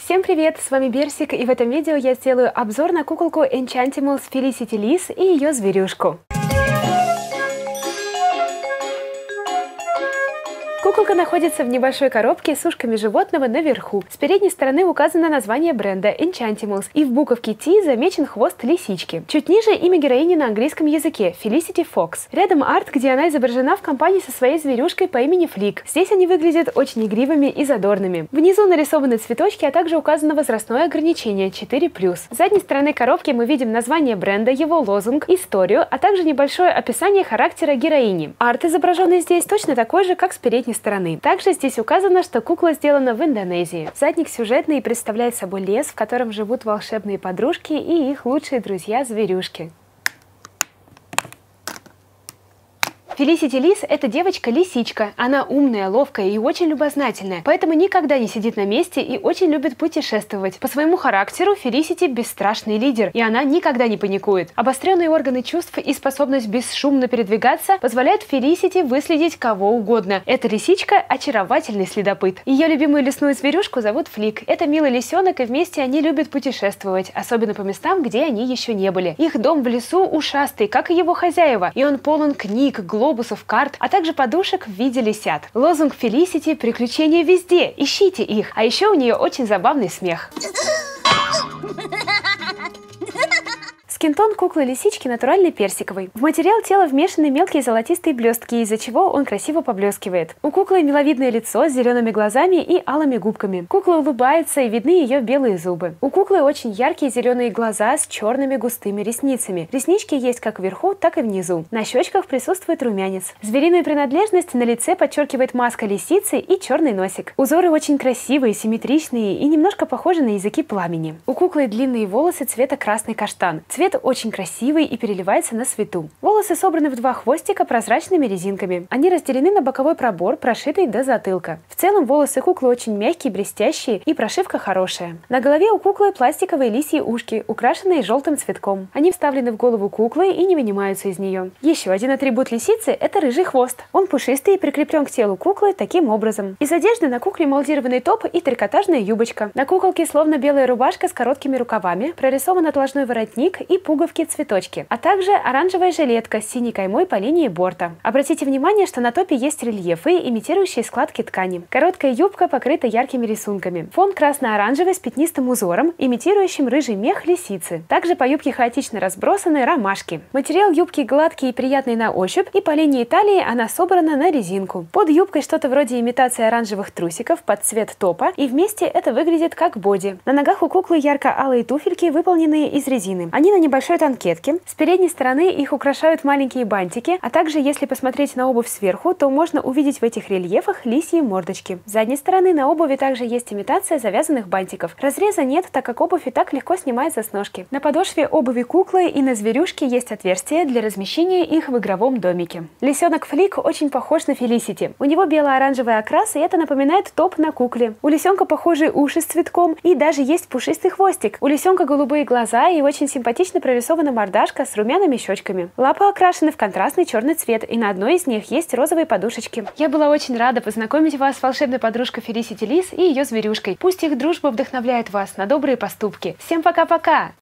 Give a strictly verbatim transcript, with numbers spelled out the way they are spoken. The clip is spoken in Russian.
Всем привет, с вами Берсик, и в этом видео я сделаю обзор на куколку Enchantimals Felicity Liz и ее зверюшку. Куколка находится в небольшой коробке с ушками животного наверху. С передней стороны указано название бренда Enchantimals, и в буковке T замечен хвост лисички. Чуть ниже имя героини на английском языке – Felicity Fox. Рядом арт, где она изображена в компании со своей зверюшкой по имени Флик. Здесь они выглядят очень игривыми и задорными. Внизу нарисованы цветочки, а также указано возрастное ограничение четыре плюс. С задней стороны коробки мы видим название бренда, его лозунг, историю, а также небольшое описание характера героини. Арт, изображенный здесь, точно такой же, как с передней стороны. Также здесь указано, что кукла сделана в Индонезии. Задник сюжетный и представляет собой лес, в котором живут волшебные подружки и их лучшие друзья-зверюшки. Felicity Liz – это девочка-лисичка. Она умная, ловкая и очень любознательная, поэтому никогда не сидит на месте и очень любит путешествовать. По своему характеру Felicity – бесстрашный лидер, и она никогда не паникует. Обостренные органы чувств и способность бесшумно передвигаться позволяют Felicity выследить кого угодно. Эта лисичка – очаровательный следопыт. Ее любимую лесную зверюшку зовут Флик. Это милый лисенок, и вместе они любят путешествовать, особенно по местам, где они еще не были. Их дом в лесу ушастый, как и его хозяева, и он полон книг, глобусов, карт, а также подушек в виде лисят. Лозунг Felicity – приключения везде, ищите их. А еще у нее очень забавный смех. Скинтон куклы-лисички натуральный персиковый. В материал тела вмешаны мелкие золотистые блестки, из-за чего он красиво поблескивает. У куклы миловидное лицо с зелеными глазами и алыми губками. Кукла улыбается, и видны ее белые зубы. У куклы очень яркие зеленые глаза с черными густыми ресницами. Реснички есть как вверху, так и внизу. На щечках присутствует румянец. Звериную принадлежность на лице подчеркивает маска лисицы и черный носик. Узоры очень красивые, симметричные и немножко похожи на языки пламени. У куклы длинные волосы цвета красный каштан. Цвет очень красивый и переливается на свету. Волосы собраны в два хвостика прозрачными резинками. Они разделены на боковой пробор, прошитый до затылка. В целом волосы куклы очень мягкие, блестящие, и прошивка хорошая. На голове у куклы пластиковые лисьи ушки, украшенные желтым цветком. Они вставлены в голову куклы и не вынимаются из нее. Еще один атрибут лисицы – это рыжий хвост. Он пушистый и прикреплен к телу куклы таким образом. Из одежды на кукле молдированный топ и трикотажная юбочка. На куколке словно белая рубашка с короткими рукавами, прорисован отложной воротник и пуговки-цветочки, а также оранжевая жилетка с синей каймой по линии борта. Обратите внимание, что на топе есть рельефы, имитирующие складки ткани. Короткая юбка покрыта яркими рисунками. Фон красно-оранжевый с пятнистым узором, имитирующим рыжий мех лисицы. Также по юбке хаотично разбросаны ромашки. Материал юбки гладкий и приятный на ощупь, и по линии талии она собрана на резинку. Под юбкой что-то вроде имитации оранжевых трусиков под цвет топа, и вместе это выглядит как боди. На ногах у куклы ярко-алые туфельки, выполненные из резины. Они на небольшой танкетке. С передней стороны их украшают маленькие бантики, а также, если посмотреть на обувь сверху, то можно увидеть в этих рельефах лисьи мордочки. С задней стороны на обуви также есть имитация завязанных бантиков. Разреза нет, так как обувь и так легко снимается с ножки. На подошве обуви куклы и на зверюшке есть отверстие для размещения их в игровом домике. Лисенок Флик очень похож на Felicity. У него бело-оранжевый окрас, и это напоминает топ на кукле. У лисенка похожие уши с цветком, и даже есть пушистый хвостик. У лисенка голубые глаза и очень симпатично прорисована мордашка с румяными щечками. Лапы окрашены в контрастный черный цвет, и на одной из них есть розовые подушечки. Я была очень рада познакомить вас с волшебной подружкой Felicity Liz и ее зверюшкой. Пусть их дружба вдохновляет вас на добрые поступки. Всем пока-пока!